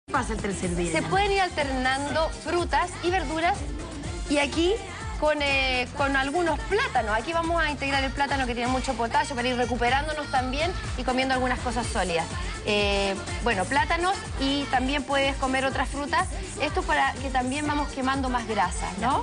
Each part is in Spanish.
Pasa el tercer día. Se pueden ir alternando frutas y verduras y aquí con algunos plátanos. Aquí vamos a integrar el plátano que tiene mucho potasio para ir recuperándonos también y comiendo algunas cosas sólidas. Bueno, plátanos y también puedes comer otras frutas. Esto para que también vamos quemando más grasa, ¿no?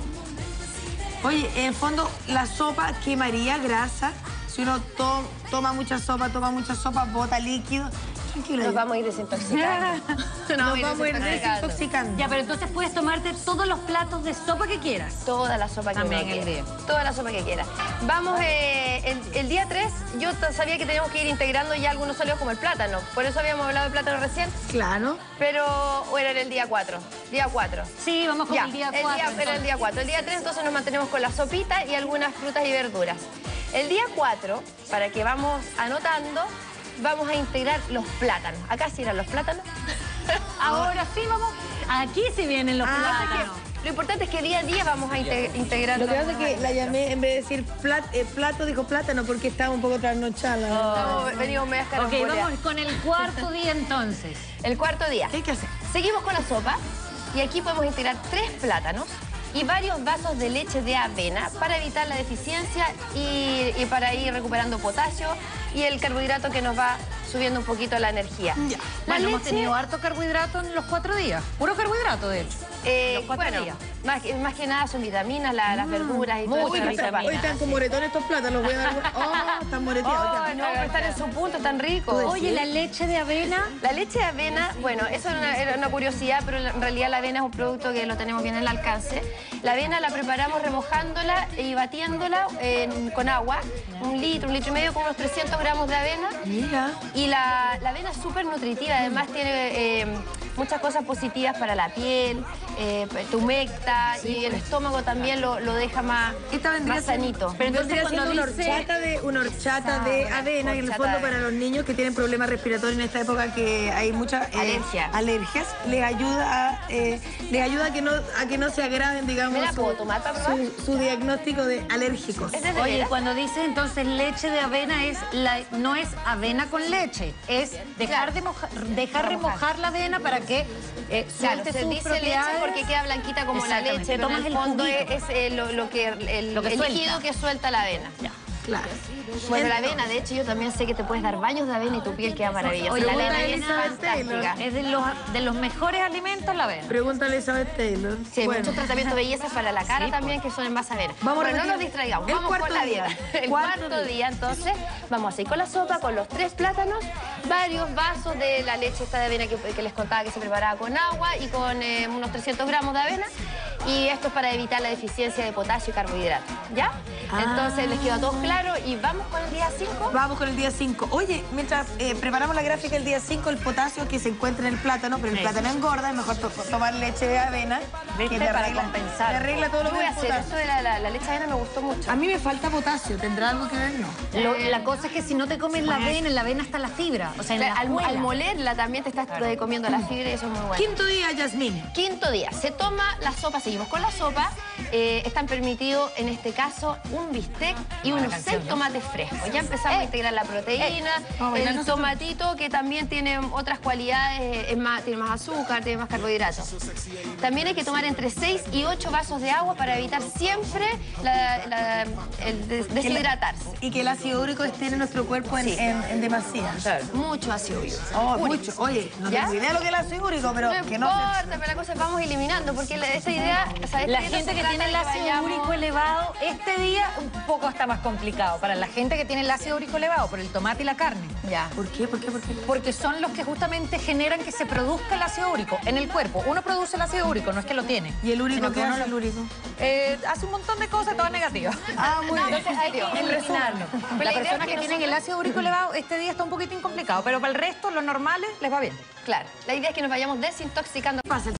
Oye, en el fondo la sopa quemaría grasa. Si uno toma mucha sopa, bota líquido. Tranquilo. Nos vamos a ir desintoxicando. Nos vamos a ir desintoxicando. Ya, pero entonces puedes tomarte todos los platos de sopa que quieras. Toda la sopa que También quieras. el día. Toda la sopa que quieras. Vamos, el día 3, yo sabía que teníamos que ir integrando ya algunos sólidos como el plátano. Por eso habíamos hablado de plátano recién. Claro. Pero, o era el día 4. Día 4. Sí, vamos con el día 4. Era el día 4. El día 3 entonces nos mantenemos con la sopita y algunas frutas y verduras. El día 4, para que vamos anotando, vamos a integrar los plátanos. Acá sí eran los plátanos. Ahora sí vamos. Aquí sí vienen los plátanos. Lo importante es que día a día vamos a integrar. Lo que pasa es que la llamé, en vez de decir plato, dijo plátano porque estaba un poco trasnochada. Venimos medias Ok, caramboleadas. vamos con el cuarto día entonces. El cuarto día. ¿Qué hay que hacer? Seguimos con la sopa y aquí podemos integrar 3 plátanos y varios vasos de leche de avena para evitar la deficiencia y para ir recuperando potasio y el carbohidrato que nos va subiendo un poquito la energía. Ya. Bueno, hemos tenido harto carbohidrato en los 4 días. Puro carbohidrato, de hecho. Los 4 días. Más que nada son vitaminas, las verduras y todo Hoy eso. están con moretones estos plátanos. Voy a dar... Oh, están moreteados. Oh, no, pero están en su punto, están ricos. Oye, la leche de avena. La leche de avena, bueno, eso era una curiosidad, pero en realidad la avena es un producto que lo tenemos bien al alcance. La avena la preparamos remojándola y batiéndola con agua, 1 litro, 1,5 litros, con unos 300 gramos de avena. Mira. Y la avena es súper nutritiva, además tiene muchas cosas positivas para la piel, te humecta y el estómago también lo deja más sanito. Pero entonces cuando una horchata de avena, y en el fondo para los niños que tienen problemas respiratorios en esta época que hay muchas alergias, les ayuda a que no se agraven, digamos, ¿Me la puedo tomar, papá? su diagnóstico de alérgicos. Oye, cuando dice entonces leche de avena no es avena con leche, es dejar remojar la avena para que suelte se sus dice propiedades. leche porque queda blanquita como la leche, pero tomas en el el fondo juguito. es el líquido que suelta la avena. Ya. Claro. Bueno, la avena, de hecho, yo también sé que te puedes dar baños de avena y tu piel queda maravillosa. Oye, La la avena es Elizabeth fantástica. Es de los mejores alimentos la avena. Pregúntale a Elizabeth Taylor. Sí, hay muchos tratamientos de belleza para la cara también que son en base a avena. Pero no nos distraigamos, vamos con la dieta. El cuarto día, entonces, vamos a ir con la sopa, con los 3 plátanos, varios vasos de la leche esta de avena que les contaba que se preparaba con agua y con unos 300 gramos de avena. Y esto es para evitar la deficiencia de potasio y carbohidratos, ¿ya? Entonces, les quedó a todos claro y vamos con el día 5. Vamos con el día 5. Oye, mientras preparamos la gráfica del día 5, el potasio que se encuentra en el plátano, pero el plátano engorda, es mejor tomar leche de avena. ¿Viste? Que Para compensar. Le arregla todo lo Yo que voy a es hacer potasio. esto de la leche de avena, me gustó mucho. A mí me falta potasio, ¿tendrá algo que ver? No. La cosa es que si no te comes la avena, en la avena está la fibra. O sea, en la Al molerla también te estás comiendo la fibra y eso es muy bueno. Quinto día, Yasmín. Quinto día, se toma la sopa, seguimos con la sopa. Están permitidos, en este caso, un bistec y unos 6 tomates frescos. Ya empezamos a integrar la proteína, el tomatito que también tiene otras cualidades, tiene más azúcar, tiene más carbohidratos. También hay que tomar entre 6 y 8 vasos de agua para evitar siempre el deshidratarse. Y que el ácido úrico esté en nuestro cuerpo en demasía. Mucho ácido úrico. Oh, mucho. Oye, no tengo idea de lo que es el ácido úrico, pero No que no importa, pero la cosa es vamos eliminando, porque esa idea... La gente que tiene el ácido úrico elevado, este día un poco está más complicado. Para la gente que tiene el ácido úrico elevado, por el tomate y la carne. Ya. ¿Por qué? Porque son los que justamente generan que se produzca el ácido úrico en el cuerpo. Uno produce el ácido úrico, no es que lo tiene. ¿Y el úrico sino qué que hace el úrico? Hace un montón de cosas, todas negativas. Ah, muy bien. Entonces hay que eliminarlo. Las personas que tienen el ácido úrico elevado, este día está un poquitín complicado, pero para el resto, los normales, les va bien. Claro, la idea es que nos vayamos desintoxicando. Pasa